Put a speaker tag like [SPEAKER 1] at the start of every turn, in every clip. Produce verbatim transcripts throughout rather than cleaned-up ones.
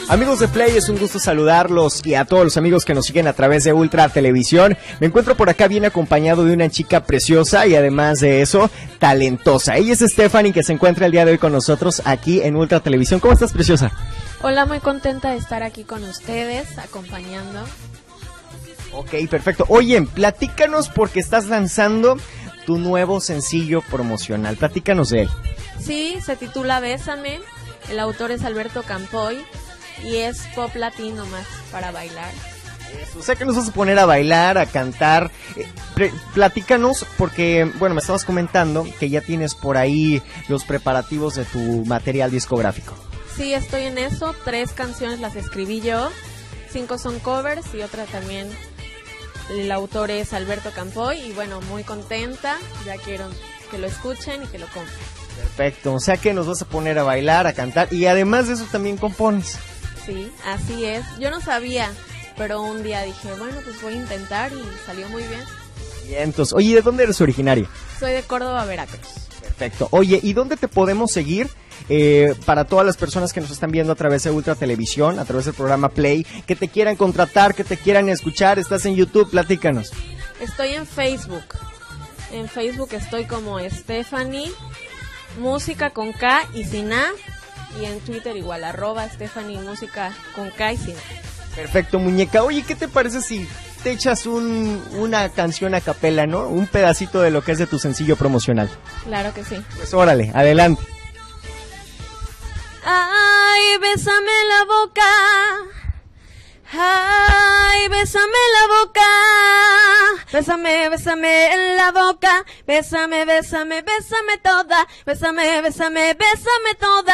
[SPEAKER 1] Amigos de Play, es un gusto saludarlos y a todos los amigos que nos siguen a través de Ultra Televisión. Me encuentro por acá bien acompañado de una chica preciosa y además de eso, talentosa. Ella es Stephanie, que se encuentra el día de hoy con nosotros aquí en Ultra Televisión. ¿Cómo estás, preciosa?
[SPEAKER 2] Hola, muy contenta de estar aquí con ustedes, acompañando.
[SPEAKER 1] Ok, perfecto. Oye, platícanos porque estás lanzando tu nuevo sencillo promocional. Platícanos de él.
[SPEAKER 2] Sí, se titula Bésame. El autor es Alberto Campoy y es pop latino más para bailar.
[SPEAKER 1] Eso, o sea que nos vas a poner a bailar, a cantar. Eh, pre- platícanos porque, bueno, me estabas comentando que ya tienes por ahí los preparativos de tu material discográfico.
[SPEAKER 2] Sí, estoy en eso. Tres canciones las escribí yo. Cinco son covers y otra también. El autor es Alberto Campoy y bueno, muy contenta. Ya quiero que lo escuchen y que lo compren.
[SPEAKER 1] Perfecto, o sea que nos vas a poner a bailar, a cantar y además de eso también compones.
[SPEAKER 2] Sí, así es. Yo no sabía, pero un día dije, bueno, pues voy a intentar y salió muy bien.
[SPEAKER 1] Bien, entonces, oye, ¿de dónde eres originaria?
[SPEAKER 2] Soy de Córdoba, Veracruz.
[SPEAKER 1] Perfecto. Oye, ¿y dónde te podemos seguir? Eh, para todas las personas que nos están viendo a través de Ultra Televisión, a través del programa Play, que te quieran contratar, que te quieran escuchar, estás en YouTube, platícanos.
[SPEAKER 2] Estoy en Facebook. En Facebook estoy como Stephanie, música con K y sin A. Y en Twitter igual, arroba Stephanie, música con K y sin A.
[SPEAKER 1] Perfecto, muñeca. Oye, ¿qué te parece si te echas un, una canción a capela, ¿no? Un pedacito de lo que es de tu sencillo promocional.
[SPEAKER 2] Claro que sí.
[SPEAKER 1] Pues órale, adelante.
[SPEAKER 2] Ay, bésame la boca. Ay, bésame la boca. Bésame, bésame en la boca. Bésame, bésame, bésame toda. Bésame, bésame, bésame toda.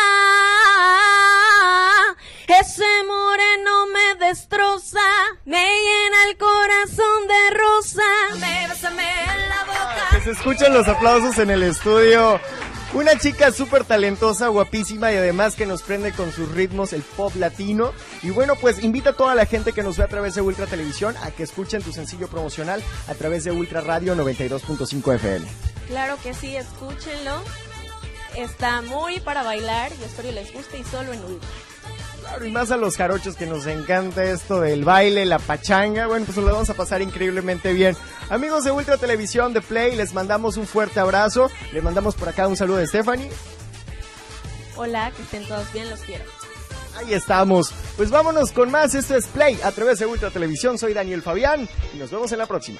[SPEAKER 2] Ese moreno me destroza, me llena el corazón de rosa. Bésame, bésame en la boca.
[SPEAKER 1] Que se escuchan los aplausos en el estudio. Una chica súper talentosa, guapísima y además que nos prende con sus ritmos el pop latino. Y bueno, pues invita a toda la gente que nos ve a través de Ultra Televisión a que escuchen tu sencillo promocional a través de Ultra Radio noventa y dos punto cinco F M.
[SPEAKER 2] Claro que sí, escúchenlo. Está muy para bailar y espero que les guste y solo en Ultra.
[SPEAKER 1] Claro, y más a los jarochos que nos encanta esto del baile, la pachanga. Bueno, pues nos lo vamos a pasar increíblemente bien. Amigos de Ultra Televisión, de Play, les mandamos un fuerte abrazo. Les mandamos por acá un saludo de Stephanie.
[SPEAKER 2] Hola, que estén todos bien, los quiero.
[SPEAKER 1] Ahí estamos. Pues vámonos con más. Esto es Play a través de Ultra Televisión. Soy Daniel Fabián y nos vemos en la próxima.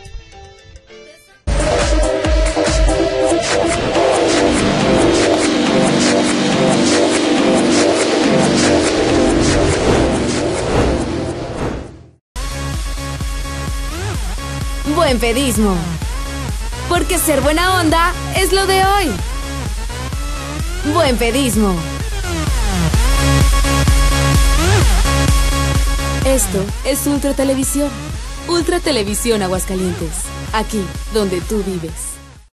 [SPEAKER 3] Buen pedismo, porque ser buena onda es lo de hoy. Buen pedismo. Esto es Ultra Televisión. Ultra Televisión Aguascalientes, aquí donde tú vives.